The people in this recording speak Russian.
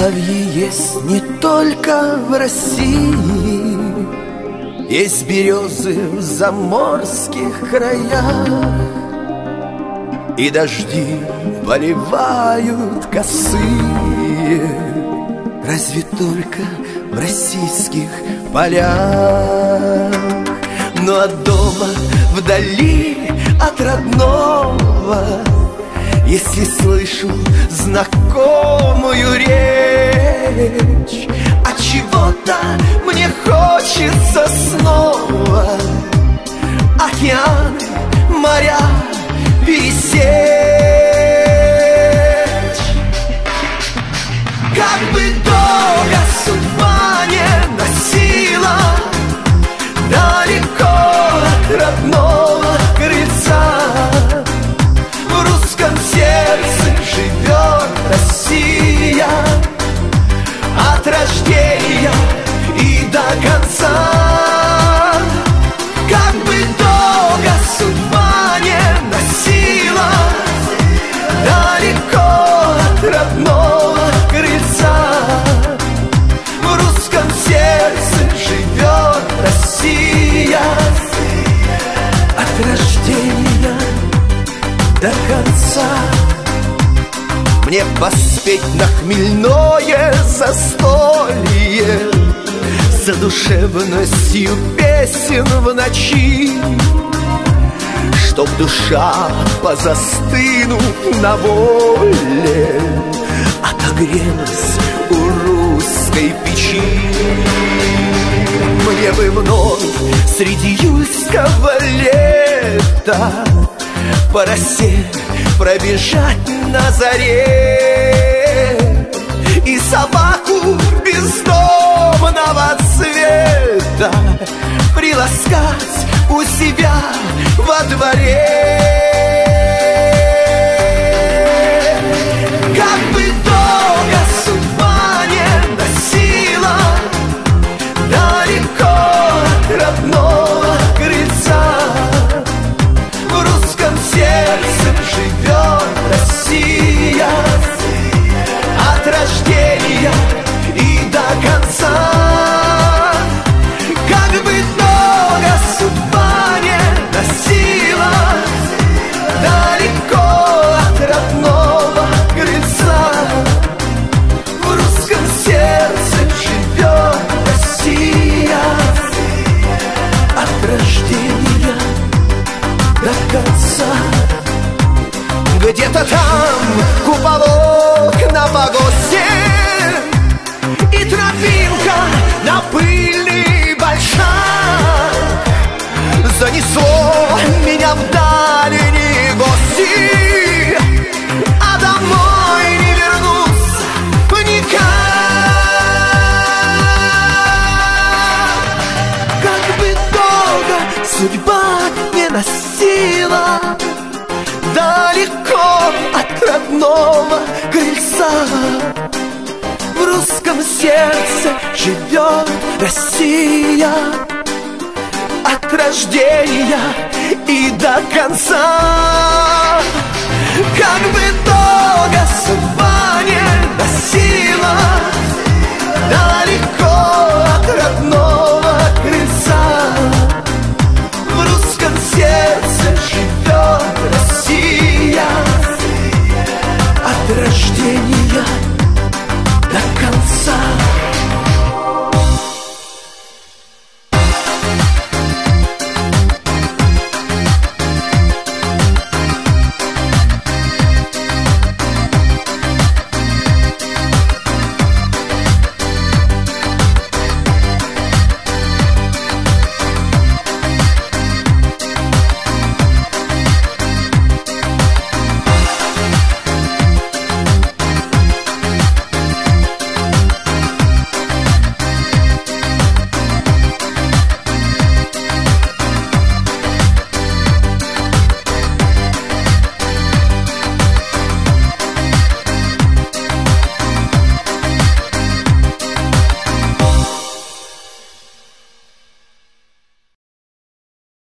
Соловьи есть не только в России, есть березы в заморских краях, и дожди поливают косые, разве только в российских полях. Но от дома вдали от родного, если слышу знакомую речь, от чего-то мне хочется снова океаны, моря пересечь. Как бы долго судьба не носила далеко от родного крыльца, в русском сердце живет Россия от рождения и до конца. Как бы долго судьба не носила далеко от родного крыльца, в русском сердце живет Россия от рождения до конца. Мне поспеть на хмельное застолье, задушевностью песен в ночи, чтоб душа, позастынув на воле, отогрелась у русской печи. Мне бы вновь среди июльского лета по росе пробежать на заре и собаку бездомного цвета приласкать у себя во дворе. Как бы долго судьба не носила далеко от родного крыльца, в русском сердце живет Россия от рождения и до конца. Как бы долго судьба не носила далеко от родного крыльца, в русском сердце живет Россия от рождения до конца. Где-то там куполок на погосте и тропинка на пыльный большак. Занесло меня в дальние гости, а домой не вернуться никак. Как бы долго судьба не носила далеко от родного крыльца, в русском сердце живет Россия от рождения и до конца. Как бы долго судьба не носила далеко от родного крыльца,